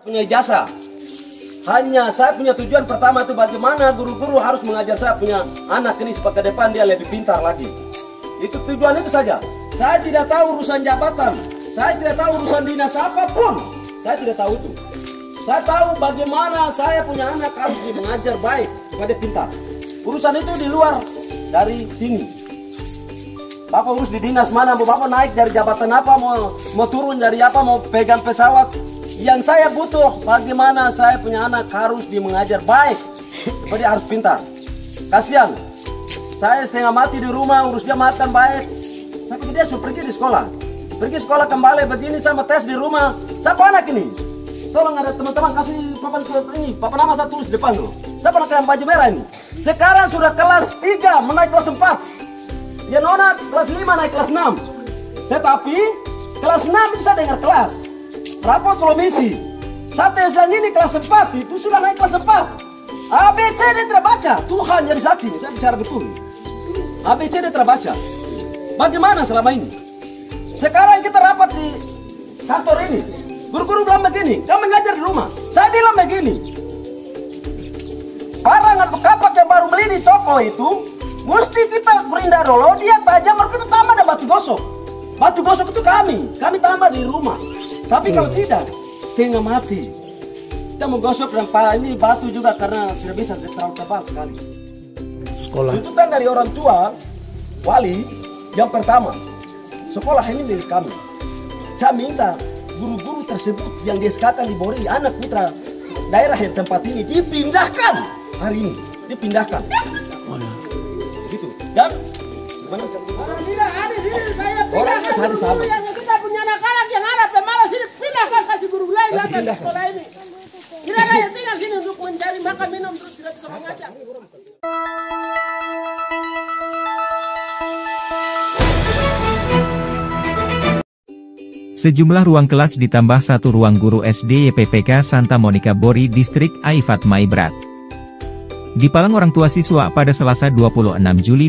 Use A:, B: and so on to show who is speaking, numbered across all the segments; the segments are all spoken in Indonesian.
A: punya ijazah. Hanya saya punya tujuan pertama itu bagaimana guru-guru harus mengajar saya punya anak ini supaya ke depan dia lebih pintar lagi. Itu tujuan itu saja. Saya tidak tahu urusan jabatan, saya tidak tahu urusan dinas apapun, saya tidak tahu itu. Saya tahu bagaimana saya punya anak harus mengajar baik supaya dia pintar. Urusan itu di luar dari sini. Bapak urus di dinas mana, mau Bapak naik dari jabatan apa, mau turun dari apa, mau pegang pesawat. Yang saya butuh bagaimana saya punya anak harus mengajar baik supaya dia harus pintar. Kasihan, saya setengah mati di rumah urus dia makan baik, tapi dia sudah pergi di sekolah. Pergi sekolah kembali begini sama tes di rumah. Siapa anak ini? Tolong ada teman-teman kasih papan ini, papan nama saya tulis depan dulu. Siapa anak yang baju merah ini? Sekarang sudah kelas 3 menaik kelas 4. Ya nona kelas 5 naik kelas 6. Tetapi kelas 6 itu saya dengar kelas rapor komisi. Saat yang ini kelas 4 itu sudah naik kelas 4. ABC dia tidak baca. Tuhan jadi saksi, saya bicara betul. ABC dia tidak baca. Bagaimana selama ini? Sekarang kita rapat di kantor ini. Guru-guru bilang begini, kamu mengajar di rumah. Saya bilang begini, barang kapak yang baru beli di toko itu mesti kita berindah dulu, dia tajam baru kita tambah ada batu gosok. Batu gosok itu kami tambah di rumah. Tapi kalau tidak, setengah mati. Kita mau gosok dan ini batu juga karena sudah bisa terlalu tebal sekali.
B: Sekolah.
A: Tuntutan dari orang tua, wali, yang pertama, sekolah ini milik kami. Saya minta guru-guru tersebut yang disekolahkan di Bori, anak mitra daerah yang tempat ini dipindahkan hari ini, dipindahkan. Gitu. Dan mana
C: tidak ada sini saya
A: orangnya
C: pindahkan
A: sama.
C: Yang kita punya anak-anak yang ada pemalas sini pindahkan kasih guru lain
A: Kasih
C: datang di
A: pindahkan.
C: sekolah ini. Tidak ada yang tinggal sini untuk mencari makan minum terus tidak bisa mengajar.
D: Sejumlah ruang kelas ditambah satu ruang guru SD YPPK Santa Monica Bori Distrik Aifat Maibrat. Dipalang orang tua siswa pada Selasa 26 Juli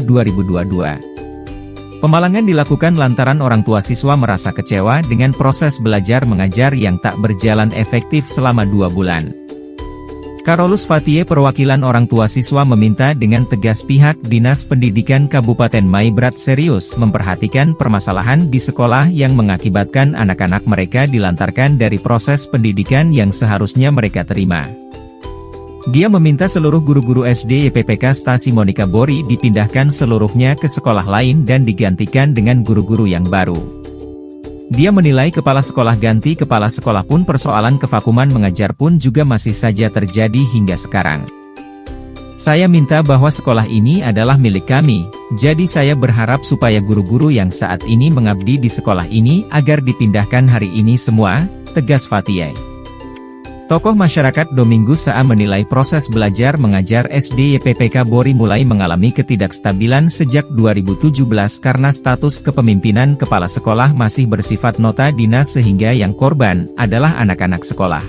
D: 2022. Pemalangan dilakukan lantaran orang tua siswa merasa kecewa dengan proses belajar mengajar yang tak berjalan efektif selama 2 bulan. Karolus Fatie perwakilan orang tua siswa meminta dengan tegas pihak Dinas Pendidikan Kabupaten Maibrat serius memperhatikan permasalahan di sekolah yang mengakibatkan anak-anak mereka dilantarkan dari proses pendidikan yang seharusnya mereka terima. Dia meminta seluruh guru-guru SD YPPK Stasi Monica Bori dipindahkan seluruhnya ke sekolah lain dan digantikan dengan guru-guru yang baru. Dia menilai kepala sekolah ganti kepala sekolah pun persoalan kevakuman mengajar pun juga masih saja terjadi hingga sekarang. Saya minta bahwa sekolah ini adalah milik kami, jadi saya berharap supaya guru-guru yang saat ini mengabdi di sekolah ini agar dipindahkan hari ini semua, tegas Fatie. Tokoh masyarakat Domingus Saa menilai proses belajar mengajar SD YPPK Bori mulai mengalami ketidakstabilan sejak 2017 karena status kepemimpinan kepala sekolah masih bersifat nota dinas sehingga yang korban adalah anak-anak sekolah.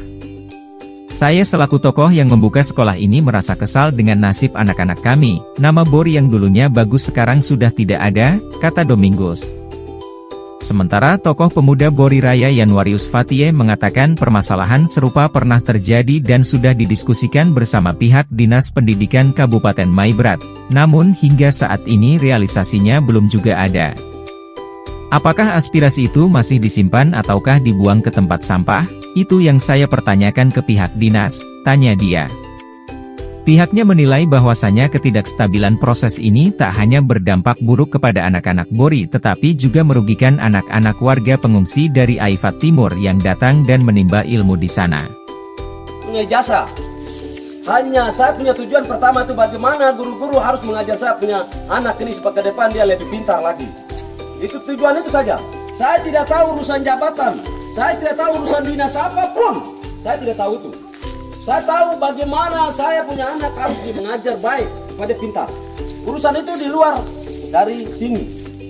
D: Saya selaku tokoh yang membuka sekolah ini merasa kesal dengan nasib anak-anak kami, nama Bori yang dulunya bagus sekarang sudah tidak ada, kata Domingus. Sementara tokoh pemuda Bori Raya Yanwarius Fatie mengatakan permasalahan serupa pernah terjadi dan sudah didiskusikan bersama pihak Dinas Pendidikan Kabupaten Maibrat, namun hingga saat ini realisasinya belum juga ada. Apakah aspirasi itu masih disimpan ataukah dibuang ke tempat sampah? Itu yang saya pertanyakan ke pihak dinas, tanya dia. Pihaknya menilai bahwasanya ketidakstabilan proses ini tak hanya berdampak buruk kepada anak-anak Bori tetapi juga merugikan anak-anak warga pengungsi dari Aifat Timur yang datang dan menimba ilmu di sana.
A: Punya ijazah. Hanya saya punya tujuan pertama itu bagaimana guru-guru harus mengajar saya punya anak ini supaya ke depan dia lebih pintar lagi. Itu tujuan itu saja. Saya tidak tahu urusan jabatan, saya tidak tahu urusan dinas apapun, saya tidak tahu itu. Saya tahu bagaimana saya punya anak harus mengajar baik pada pintar. Urusan itu di luar dari sini.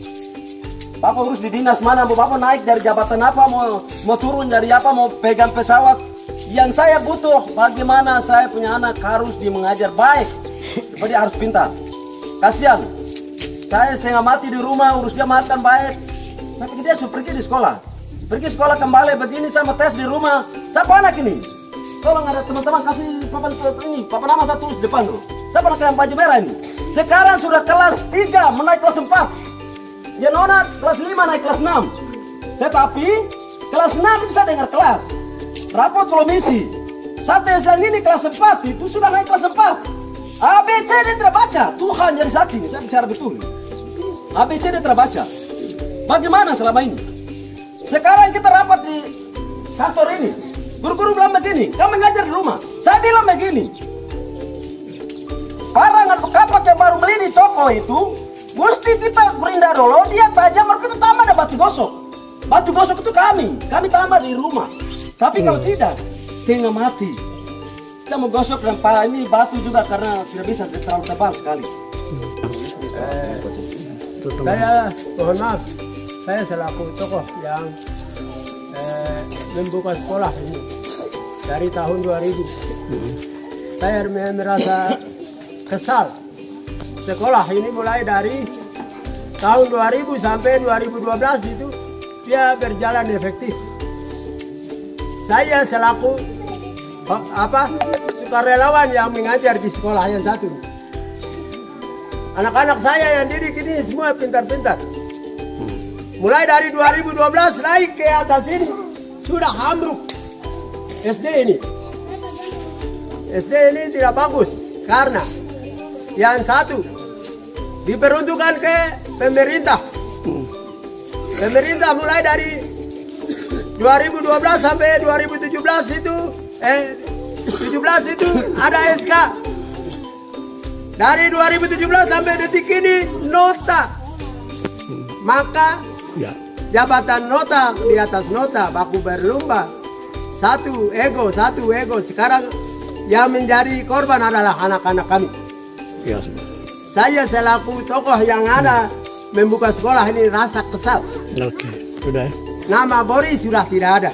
A: Bapak urus di dinas mana, mau Bapak naik dari jabatan apa, mau turun dari apa, mau pegang pesawat. Yang saya butuh bagaimana saya punya anak harus mengajar baik supaya dia harus pintar. Kasihan, saya setengah mati di rumah urus dia makan baik, tapi dia sudah pergi di sekolah. Pergi sekolah kembali begini sama tes di rumah. Siapa anak ini? Tolong ada teman-teman kasih papan ini, papan nama saya tulis depan tuh. Saya pernah yang baju merah ini. Sekarang sudah kelas 3 menaik kelas 4. Ya nona kelas 5 naik kelas 6. Tetapi kelas 6 itu saya dengar kelas. Rapot komisi. Satu yang ini kelas 4 itu sudah naik kelas 4. ABC dia tidak baca. Tuhan jadi saksi, saya bicara betul. ABC dia tidak baca. Bagaimana selama ini? Sekarang kita rapat di kantor ini. Guru-guru bilang begini, kamu ngajar di rumah. Saya bilang begini. Barang atau kapak yang baru beli di toko itu, mesti kita perindah dulu, dia tajam, baru kita tambah ada batu gosok. Batu gosok itu kami tambah di rumah. Tapi kalau tidak, setengah mati. Kita mau gosok dan ini batu juga karena tidak bisa terlalu tebal sekali.
C: Saya mohon maaf, saya selaku tokoh yang membuka sekolah ini dari tahun 2000. Saya merasa kesal. Sekolah ini mulai dari tahun 2000 sampai 2012 itu dia berjalan efektif. Saya selaku sukarelawan yang mengajar di sekolah yang satu. Anak-anak saya yang didik ini semua pintar-pintar. Mulai dari 2012 naik ke atas ini sudah ambruk. SD ini tidak bagus karena yang satu diperuntukkan ke pemerintah. Pemerintah mulai dari 2012 sampai 2017 itu 17 itu ada SK. Dari 2017 sampai detik ini nota. Maka jabatan nota di atas nota baku berlomba. Satu ego. Sekarang yang menjadi korban adalah anak-anak kami.
B: Ya.
C: Saya selaku tokoh yang ada membuka sekolah ini rasa kesal.
B: Oke, sudah ya.
C: Nama Bori sudah tidak ada.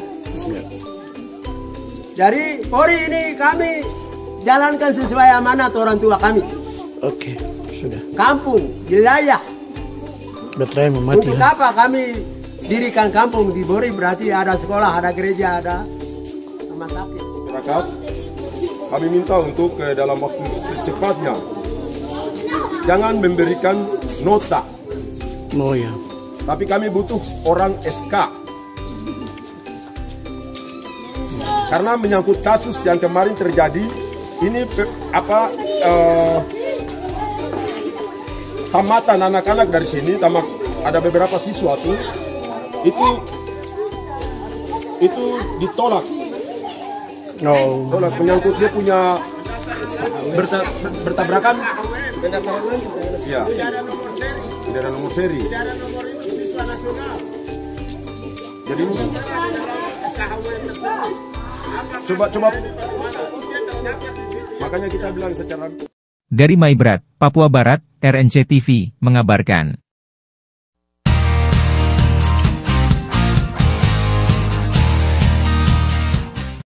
C: Jadi Bori ini kami jalankan sesuai amanat orang tua kami.
B: Oke, sudah.
C: Kampung, wilayah.
B: Baterai mau mati.
C: Untuk apa kami dirikan kampung di Bori? Berarti ada sekolah, ada gereja, ada rumah sakit.
E: Masyarakat, kami minta untuk dalam waktu secepatnya jangan memberikan nota.
B: Oh ya.
E: Tapi kami butuh orang SK. Karena menyangkut kasus yang kemarin terjadi, ini tamatan anak-anak dari sini, ada beberapa siswa tuh, itu ditolak.
B: Oh.
E: Tolak menyangkut dia punya bertabrakan. Iya. Tidak ada nomor seri. Jadi coba makanya kita bilang secara
D: Dari Maibrat, Papua Barat, RNC TV mengabarkan.